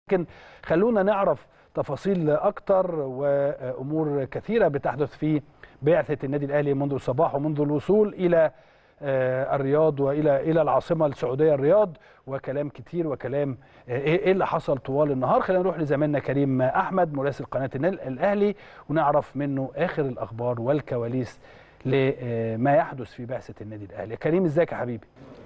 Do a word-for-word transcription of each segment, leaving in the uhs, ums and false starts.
لكن خلونا نعرف تفاصيل أكتر وأمور كثيرة بتحدث في بعثة النادي الأهلي منذ الصباح ومنذ الوصول إلى الرياض وإلى إلى العاصمة السعودية الرياض، وكلام كتير وكلام إيه اللي حصل طوال النهار. خلينا نروح لزميلنا كريم أحمد مراسل قناة الأهلي ونعرف منه آخر الأخبار والكواليس لما يحدث في بعثة النادي الأهلي. كريم ازيك يا حبيبي؟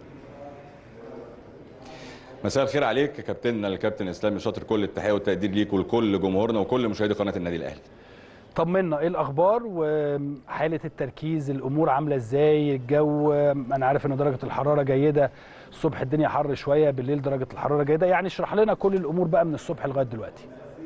مساء الخير عليك يا كابتننا الكابتن اسلام شاطر، كل التحيه والتقدير ليك ولكل جمهورنا وكل مشاهدي قناه النادي الاهلي. طمنا ايه الاخبار وحاله التركيز، الامور عامله ازاي؟ الجو انا عارف ان درجه الحراره جيده، الصبح الدنيا حر شويه، بالليل درجه الحراره جيده، يعني اشرح لنا كل الامور بقى من الصبح لغايه دلوقتي.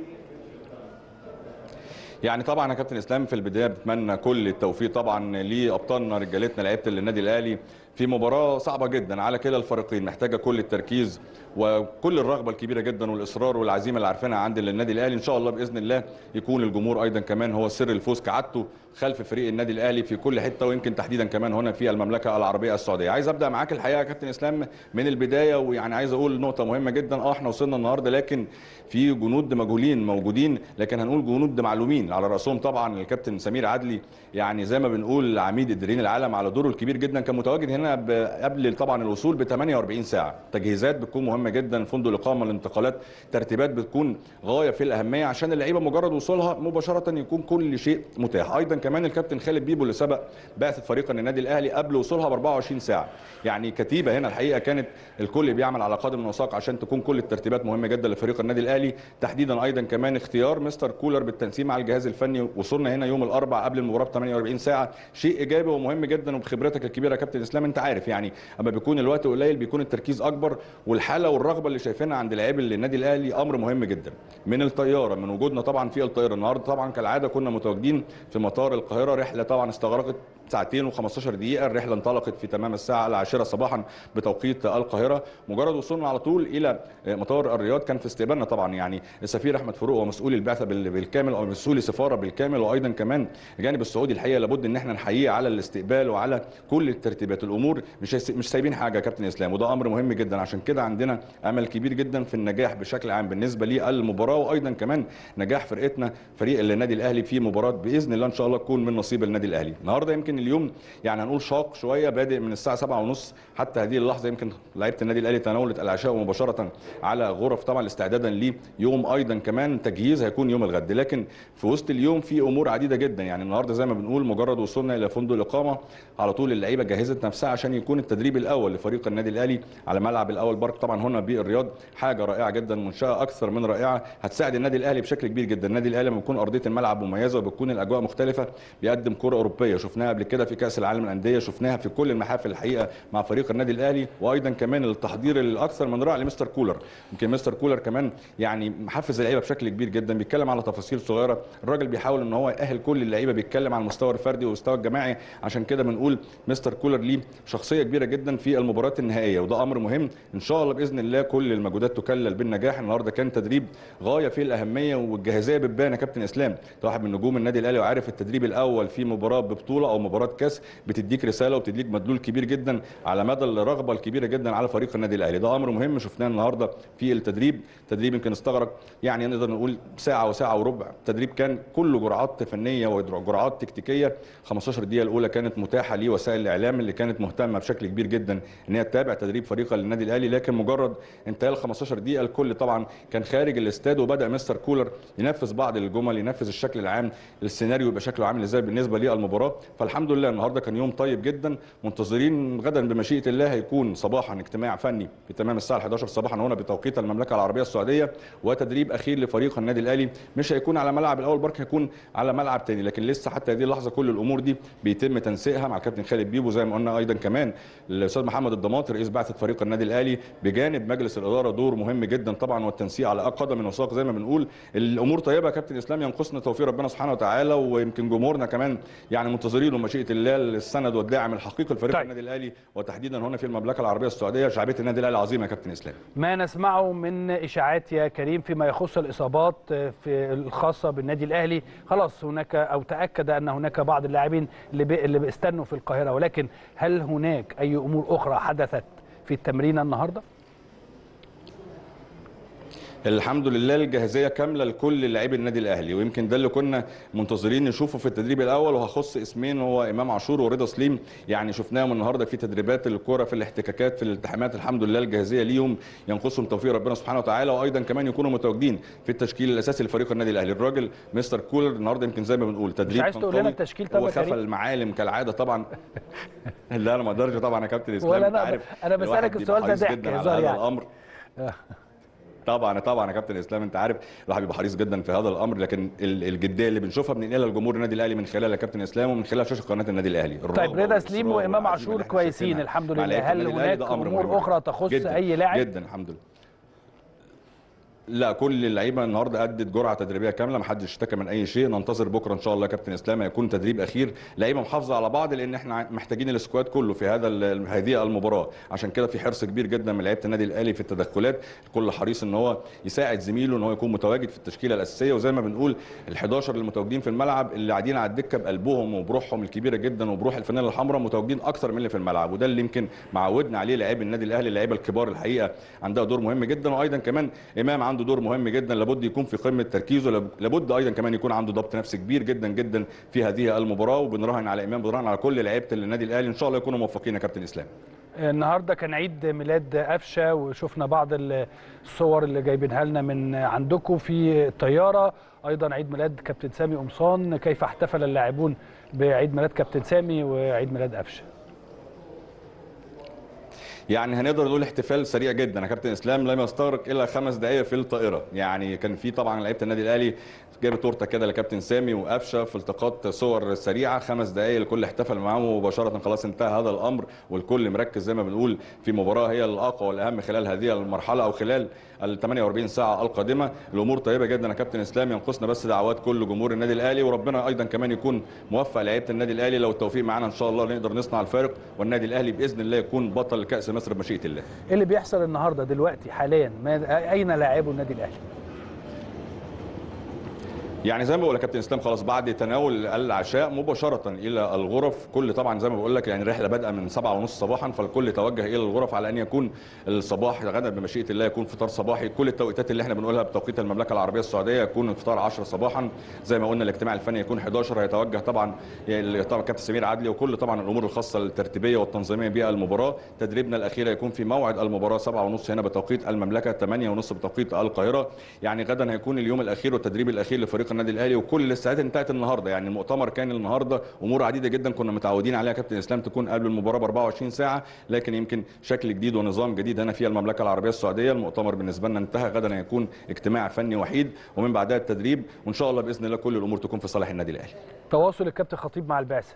يعني طبعا يا كابتن اسلام في البدايه بتمنى كل التوفيق طبعا لابطالنا رجالتنا لعيبه النادي الاهلي في مباراه صعبه جدا على كلا الفريقين، محتاجه كل التركيز وكل الرغبه الكبيره جدا والاصرار والعزيمه اللي عارفينها عند النادي الاهلي. ان شاء الله باذن الله يكون الجمهور ايضا كمان هو سر الفوز كعادته خلف فريق النادي الاهلي في كل حته، ويمكن تحديدا كمان هنا في المملكه العربيه السعوديه. عايز ابدا معاك الحقيقه يا كابتن اسلام من البدايه، ويعني عايز اقول نقطه مهمه جدا. اه احنا وصلنا النهارده لكن في جنود مجهولين موجودين، لكن هنقول جنود معلومين على راسهم طبعا الكابتن سمير عدلي، يعني زي ما بنقول عميد اداريين العالم على دوره الكبير جدا. كان متواجد هنا قبل طبعا الوصول ب ثمانية وأربعين ساعه، تجهيزات بتكون مهمه جدا، فندق الاقامه، الانتقالات، ترتيبات بتكون غايه في الاهميه عشان اللعيبه مجرد وصولها مباشره يكون كل شيء متاح. ايضا كمان الكابتن خالد بيبو اللي سبق بعثه فريق النادي الاهلي قبل وصولها ب أربعة وعشرين ساعه، يعني كتيبه هنا الحقيقه كانت الكل بيعمل على قدم وساق عشان تكون كل الترتيبات مهمه جدا لفريق النادي الاهلي تحديدا. ايضا كمان اختيار مستر كولر بالتنسيق مع الجهاز الفني، وصلنا هنا يوم الاربعاء قبل المباراه ب ثمانية وأربعين ساعه، شيء ايجابي ومهم جدا. وبخبرتك الكبيره يا كابتن اسلام انت عارف يعني اما بيكون الوقت قليل بيكون التركيز اكبر، والحاله والرغبه اللي شايفينها عند لاعبي النادي الاهلي امر مهم جدا. من الطياره، من وجودنا طبعا في الطائره النهارده طبعا كالعاده كنا متواجدين في مطار القاهره، رحله طبعا استغرقت ساعتين وخمستاشر دقيقة، الرحلة انطلقت في تمام الساعة العاشرة صباحا بتوقيت القاهرة. مجرد وصولنا على طول إلى مطار الرياض كان في استقبالنا طبعا يعني السفير أحمد فاروق ومسؤول البعثة بالكامل أو مسؤول السفارة بالكامل، وأيضا كمان الجانب السعودي. الحقيقة لابد إن احنا نحييه على الاستقبال وعلى كل الترتيبات، الأمور مش مش سايبين حاجة يا كابتن إسلام، وده أمر مهم جدا. عشان كده عندنا أمل كبير جدا في النجاح بشكل عام بالنسبة للمباراة، وأيضا كمان نجاح فرقتنا فريق النادي الأهلي في مباراة بإذن الله إن شاء الله تكون من نصيب النادي الأهلي. النهارده يمكن اليوم يعني هنقول شاق شويه، بادئ من الساعه سبعة ونص حتى هذه اللحظه. يمكن لعيبه النادي الاهلي تناولت العشاء مباشره على غرف طبعا استعدادا ليوم ايضا كمان تجهيز هيكون يوم الغد. لكن في وسط اليوم في امور عديده جدا، يعني النهارده زي ما بنقول مجرد وصولنا الى فندق الاقامه على طول اللعيبه جهزت نفسها عشان يكون التدريب الاول لفريق النادي الاهلي على ملعب الاول بارك طبعا هنا بالرياض. حاجه رائعه جدا، منشاه اكثر من رائعه هتساعد النادي الاهلي بشكل كبير جدا. النادي الاهلي لما بيكون ارضيه الملعب مميزه وبتكون الاجواء مختلفه بيقدم كره اوروبيه، شفناها قبل كده في كاس العالم للانديه، شفناها في كل المحافل الحقيقه مع فريق النادي الاهلي. وايضا كمان التحضير الاكثر من رائع لمستر كولر، يمكن مستر كولر كمان يعني محفز اللعيبه بشكل كبير جدا، بيتكلم على تفاصيل صغيره، الراجل بيحاول ان هو يأهل كل اللعيبه، بيتكلم على المستوى الفردي والمستوى الجماعي. عشان كده بنقول مستر كولر ليه شخصيه كبيره جدا في المباريات النهائيه، وده امر مهم. ان شاء الله باذن الله كل المجهودات تكلل بالنجاح. النهارده كان تدريب غايه في الاهميه والجاهزيه بتبان يا كابتن اسلام، واحد من نجوم النادي الاهلي وعارف التدريب الاول في مباراه ببطوله او مباراه كاس بتديك رساله وبتديك مدلول كبير جدا على مدى الرغبه الكبيره جدا على فريق النادي الاهلي. ده امر مهم شفناه النهارده في التدريب. تدريب يمكن استغرق يعني نقدر نقول ساعه وساعه وربع، التدريب كان كله جرعات فنيه وجرعات تكتيكيه. خمستاشر دقيقه الاولى كانت متاحه لوسائل الاعلام اللي كانت مهتمه بشكل كبير جدا ان هي تتابع تدريب فريق النادي الاهلي، لكن مجرد انتهاء ال خمستاشر دقيقه الكل طبعا كان خارج الاستاد، وبدا مستر كولر ينفذ بعض الجمل، ينفذ الشكل العام، السيناريو يبقى شكله عامل ازاي بالنسبه للمباراه. فالحمد لله النهارده كان يوم طيب جدا. منتظرين غدا بمشيئه الله هيكون صباحا اجتماع فني في تمام الساعه الحادية صباحا هنا بتوقيت المملكه العربيه السعوديه، وتدريب اخير لفريق النادي الاهلي. مش هيكون على ملعب الاول بارك، هيكون على ملعب ثاني، لكن لسه حتى هذه اللحظه كل الامور دي بيتم تنسيقها مع الكابتن خالد بيبو زي ما قلنا. ايضا كمان الاستاذ محمد الضماطي رئيس بعثه فريق النادي الاهلي بجانب مجلس الاداره دور مهم جدا طبعا، والتنسيق على قدم وساق زي ما بنقول. الامور طيبه يا كابتن اسلام، ينقصنا توفيق ربنا سبحانه وتعالى، ويمكن جمهورنا كمان يعني منتظرين ومشيئه الله السند والداعم الحقيقي لفريق طيب. النادي الاهلي وتحديدا هنا في المملكه العربيه السعوديه. شعبيه النادي الاهلي عظيمه يا كابتن اسلام. ما نسمعه من اشاعات يا كريم فيما يخص الاصابات في الخاصه بالنادي الاهلي، خلاص هناك او تاكد ان هناك بعض اللاعبين اللي بي اللي بيستنوا في القاهره، ولكن هل هناك اي امور اخرى حدثت في التمرين النهارده؟ الحمد لله الجاهزيه كامله لكل لاعبي النادي الاهلي، ويمكن ده اللي كنا منتظرين نشوفه في التدريب الاول، وهخص اسمين هو امام عاشور ورضا سليم. يعني شفناهم النهارده في تدريبات الكره، في الاحتكاكات، في الالتحامات، الحمد لله الجاهزيه ليهم، ينقصهم توفيق ربنا سبحانه وتعالى، وايضا كمان يكونوا متواجدين في التشكيل الاساسي لفريق النادي الاهلي. الراجل مستر كولر النهارده يمكن زي ما بنقول تدريب مش عايز كان تقول لنا قوي، التشكيل طبعا وخفى المعالم كالعاده طبعا. لا انا ما اقدرش طبعا يا كابتن اسلام، ولا انت انا عارف انا بسالك السؤال ده ضحك جدا على هزار هذا يعني. الامر. طبعا طبعا يا كابتن اسلام، انت عارف الواحد بيبقى حريص جدا في هذا الامر، لكن الجديه اللي بنشوفها بننقلها لجمهور النادي الاهلي من خلال يا كابتن اسلام ومن خلال شاشه قناه النادي الاهلي. طيب رضا سليم وامام عاشور كويسين الحمد لله، هل هناك امور اخرى تخص جداً اي لاعب؟ جدا الحمد لله. لا كل اللعيبه النهارده ادت جرعه تدريبيه كامله، ما حدش اشتكى من اي شيء. ننتظر بكره ان شاء الله يا كابتن اسلام هيكون تدريب اخير، لعيبه محافظه على بعض، لان احنا محتاجين السكواد كله في هذا هذه المباراه. عشان كده في حرص كبير جدا من لعيبه النادي الاهلي في التدخلات، الكل حريص ان هو يساعد زميله ان هو يكون متواجد في التشكيله الاساسيه. وزي ما بنقول ال11 المتواجدين في الملعب اللي قاعدين على الدكه بقلبهم وبروحهم الكبيره جدا وبروح الفانيلا الحمراء متواجدين اكثر من اللي في الملعب، وده اللي يمكن معودنا عليه لاعبي النادي الاهلي. اللعيبه الكبار الحقيقه عندها دور مهم جدا، وايضا كمان امام عنده دور مهم جدا، لابد يكون في قمه تركيزه، لابد ايضا كمان يكون عنده ضبط نفسي كبير جدا جدا في هذه المباراه. وبنراهن على امام، بنراهن على كل لعيبه النادي الاهلي ان شاء الله يكونوا موفقين يا كابتن اسلام. النهارده كان عيد ميلاد قفشه، وشفنا بعض الصور اللي جايبينها لنا من عندكم في الطياره، ايضا عيد ميلاد كابتن سامي قمصان. كيف احتفل اللاعبون بعيد ميلاد كابتن سامي وعيد ميلاد قفشه؟ يعني هنقدر نقول احتفال سريع جدا يا كابتن اسلام، لم يستغرق الا خمس دقائق في الطائره. يعني كان في طبعا لعيبه النادي الاهلي جابت تورته كده لكابتن سامي وقفشه في التقاط صور سريعه، خمس دقائق الكل احتفل معاهم مباشره. خلاص انتهى هذا الامر، والكل مركز زي ما بنقول في مباراه هي الاقوى والاهم خلال هذه المرحله او خلال ال ثمانية وأربعين ساعه القادمه. الامور طيبه جدا يا كابتن اسلام، ينقصنا بس دعوات كل جمهور النادي الاهلي، وربنا ايضا كمان يكون موفق لعيبه النادي الاهلي. لو التوفيق معانا ان شاء الله نقدر نصنع الفارق، والنادي الاهلي باذن الله يكون بطل كاس مصر بمشيئه الله. ايه اللي بيحصل النهارده دلوقتي حاليا؟ اين لاعبو النادي الاهلي؟ يعني زي ما بقول يا كابتن اسلام، خلاص بعد تناول العشاء مباشره الى الغرف. كل طبعا زي ما بقول لك يعني الرحله بادئه من سبعة ونص صباحا، فالكل توجه الى الغرف على ان يكون الصباح غدا بمشيئه الله يكون فطار صباحي. كل التوقيتات اللي احنا بنقولها بتوقيت المملكه العربيه السعوديه يكون الفطار عشرة صباحا. زي ما قلنا الاجتماع الفني يكون حداشر، هيتوجه طبعا طبعا كابتن سمير عدلي وكل طبعا الامور الخاصه الترتيبيه والتنظيميه بالمباراه. تدريبنا الاخير يكون في موعد المباراه سبعة ونص هنا بتوقيت المملكه، ثمانية ونص بتوقيت القاهره. يعني غدا هيكون اليوم الاخير والتدريب الاخير لفريق النادي الاهلي، وكل الاستعدادات انتهت النهارده. يعني المؤتمر كان النهارده امور عديده جدا كنا متعودين عليها كابتن اسلام تكون قبل المباراه ب أربعة وعشرين ساعه، لكن يمكن شكل جديد ونظام جديد هنا في المملكه العربيه السعوديه. المؤتمر بالنسبه لنا انتهى، غدا هيكون اجتماع فني وحيد ومن بعدها التدريب، وان شاء الله باذن الله كل الامور تكون في صالح النادي الاهلي. تواصل الكابتن خطيب مع البعثه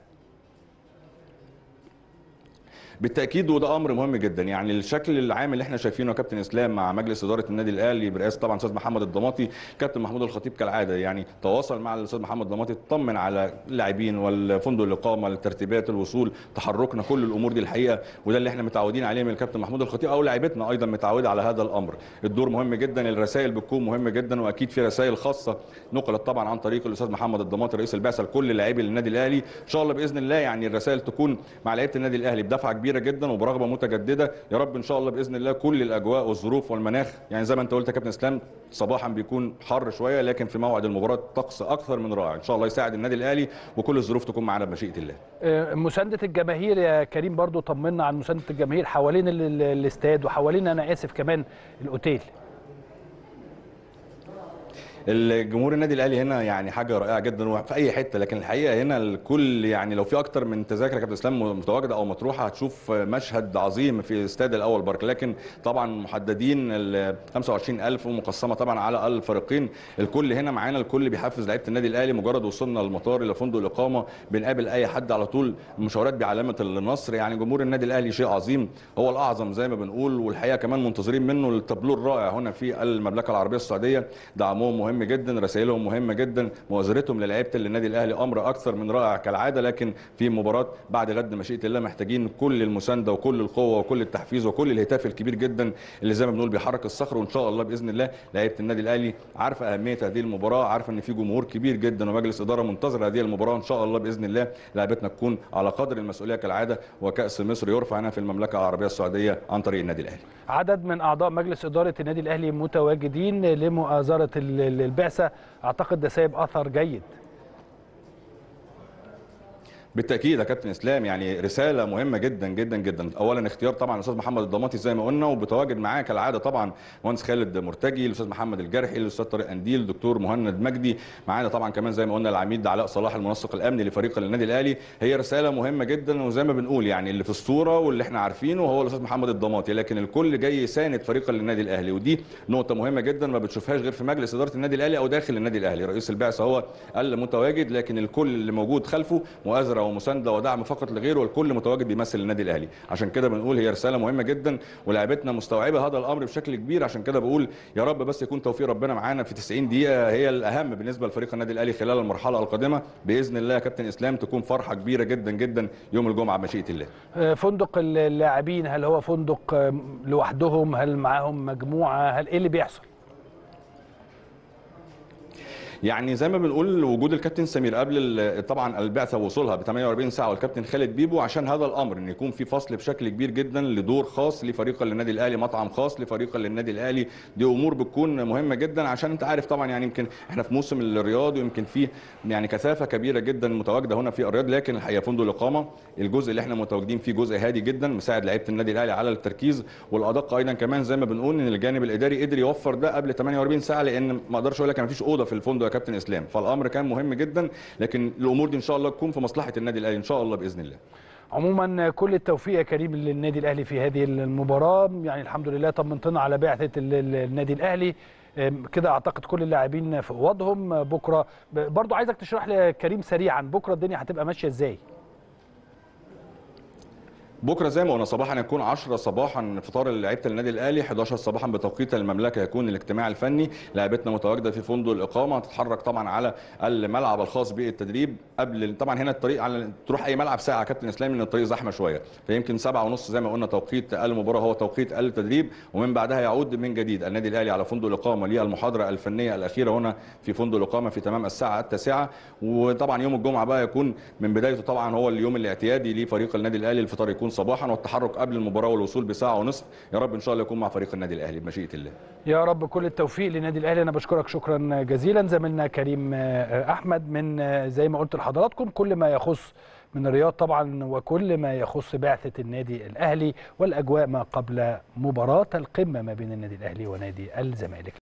بالتاكيد وده امر مهم جدا. يعني الشكل العام اللي احنا شايفينه يا كابتن اسلام مع مجلس اداره النادي الاهلي برئاسه طبعا الاستاذ محمد الضماطي، كابتن محمود الخطيب كالعاده يعني تواصل مع الاستاذ محمد الضماطي، اطمن على اللاعبين والفندق الاقامه، الترتيبات، الوصول، تحركنا، كل الامور دي الحقيقه وده اللي احنا متعودين عليه من الكابتن محمود الخطيب، او لاعبتنا ايضا متعوده على هذا الامر. الدور مهم جدا، الرسائل بتكون مهمه جدا، واكيد في رسائل خاصه نقلت طبعا عن طريق الاستاذ محمد الضماطي رئيس البعثه لكل لاعبي النادي الاهلي. ان شاء الله باذن الله يعني الرسائل تكون مع لعيبه النادي الاهلي بدفعه كبيره جدا وبرغبه متجدده. يا رب ان شاء الله باذن الله كل الاجواء والظروف والمناخ، يعني زي ما انت قلت يا كابتن اسلام صباحا بيكون حر شويه، لكن في موعد المباراه الطقس اكثر من رائع. ان شاء الله يساعد النادي الاهلي وكل الظروف تكون معانا بمشيئه الله. مسانده الجماهير يا كريم، برضو طمنا عن مسانده الجماهير حوالين الاستاد وحوالين انا اسف كمان الاوتيل. الجمهور النادي الاهلي هنا يعني حاجه رائعه جدا في اي حته، لكن الحقيقه هنا الكل يعني لو في اكتر من تذاكر يا كابتن اسلام متواجده او مطروحه هتشوف مشهد عظيم في استاد الاول بارك، لكن طبعا محددين ال خمسة وعشرين ألف ومقسمه طبعا على الفريقين. الكل هنا معانا، الكل بيحفز لعيبه النادي الاهلي. مجرد وصلنا للمطار الى فندق الاقامه بنقابل اي حد على طول مشاورات بعلامه النصر. يعني جمهور النادي الاهلي شيء عظيم، هو الاعظم زي ما بنقول، والحقيقه كمان منتظرين منه التابلو الرائع هنا في المملكه العربيه السعوديه. دعمهم مهم جدا، رسائلهم مهمه جدا، مؤازرتهم للاعيبه النادي الاهلي امر اكثر من رائع كالعاده. لكن في مباراه بعد غد مشيئه الله محتاجين كل المسانده وكل القوه وكل التحفيز وكل الهتاف الكبير جدا اللي زي ما بنقول بيحرك الصخر. وان شاء الله باذن الله لعيبه النادي الاهلي عارفه اهميه هذه المباراه، عارفه ان في جمهور كبير جدا ومجلس اداره منتظر هذه المباراه. ان شاء الله باذن الله لعيبتنا تكون على قدر المسؤوليه كالعاده، وكاس مصر يرفع هنا في المملكه العربيه السعوديه عن طريق النادي الاهلي. عدد من اعضاء مجلس اداره النادي الاهلي متواجدين لمؤازره البعثه، اعتقد ده سايب اثر جيد. بالتاكيد يا كابتن اسلام، يعني رساله مهمه جدا جدا جدا. اولا اختيار طبعا الاستاذ محمد الضماطي زي ما قلنا، وبتواجد معاه كالعاده طبعا مهندس خالد مرتجي، الاستاذ محمد الجرحي، الاستاذ طارق انديل، الدكتور مهند مجدي معانا طبعا كمان زي ما قلنا العميد علاء صلاح المنسق الامني لفريق النادي الاهلي. هي رساله مهمه جدا، وزي ما بنقول يعني اللي في الصوره واللي احنا عارفينه هو الاستاذ محمد الضماطي، لكن الكل جاي يساند فريق النادي الاهلي، ودي نقطه مهمه جدا ما بتشوفهاش غير في مجلس اداره النادي الاهلي او داخل النادي الاهلي. رئيس البعثه هو المتواجد، لكن الكل اللي موجود خلفه مؤازره ومسانده ودعم فقط لغيره، والكل متواجد بيمثل النادي الاهلي. عشان كده بنقول هي رساله مهمه جدا، ولاعيبتنا مستوعبه هذا الامر بشكل كبير. عشان كده بقول يا رب بس يكون توفيق ربنا معانا في تسعين دقيقه، هي الاهم بالنسبه لفريق النادي الاهلي خلال المرحله القادمه. باذن الله يا كابتن اسلام تكون فرحه كبيره جدا جدا يوم الجمعه بمشيئه الله. فندق اللاعبين هل هو فندق لوحدهم؟ هل معاهم مجموعه؟ هل ايه اللي بيحصل؟ يعني زي ما بنقول وجود الكابتن سمير قبل طبعا البعثه ووصولها ب ثمانية وأربعين ساعه، والكابتن خالد بيبو عشان هذا الامر ان يكون في فصل بشكل كبير جدا لدور خاص لفريق النادي الاهلي، مطعم خاص لفريق النادي الاهلي. دي امور بتكون مهمه جدا عشان انت عارف طبعا يعني يمكن احنا في موسم الرياض ويمكن في يعني كثافه كبيره جدا متواجده هنا في الرياض، لكن الحقيقه فندق الاقامه الجزء اللي احنا متواجدين فيه جزء هادي جدا مساعد لعيبه النادي الاهلي على التركيز والادق. ايضا كمان زي ما بنقول ان الجانب الاداري قدر يوفر ده قبل ثمانية وأربعين ساعه، لان ما اقدرش اقول لك ما فيش اوضه في الفندق يا كابتن اسلام، الامر كان مهم جدا. لكن الامور دي ان شاء الله تكون في مصلحه النادي الاهلي ان شاء الله باذن الله. عموما كل التوفيق يا كريم للنادي الاهلي في هذه المباراه، يعني الحمد لله طمنتنا على بعثه النادي الاهلي كده. اعتقد كل اللاعبين في اوضهم. بكره برضو عايزك تشرح لي كريم سريعا بكره الدنيا هتبقى ماشيه ازاي؟ بكره زي ما قلنا صباحا هيكون عشرة صباحا فطار لعيبه النادي الاهلي، حداشر صباحا بتوقيت المملكه هيكون الاجتماع الفني. لعيبتنا متواجده في فندق الاقامه، هتتحرك طبعا على الملعب الخاص بالتدريب قبل طبعا هنا الطريق على تروح اي ملعب ساعه كابتن اسلام لان الطريق زحمه شويه، فيمكن سبعة ونص زي ما قلنا توقيت المباراه هو توقيت التدريب، ومن بعدها يعود من جديد النادي الاهلي على فندق الاقامه للمحاضره الفنيه الاخيره هنا في فندق الاقامه في تمام الساعه التاسعه. وطبعا يوم الجمعه بقى يكون من بدايته طبعا هو اليوم الاعتيادي لفريق النادي الاهلي، الفطار يكون صباحا والتحرك قبل المباراه والوصول بساعه ونصف. يا رب ان شاء الله يكون مع فريق النادي الاهلي بمشيئه الله. يا رب كل التوفيق للنادي الاهلي. انا بشكرك شكرا جزيلا زميلنا كريم احمد من زي ما قلت لحضراتكم كل ما يخص من الرياض طبعا وكل ما يخص بعثه النادي الاهلي والاجواء ما قبل مباراه القمه ما بين النادي الاهلي ونادي الزمالك.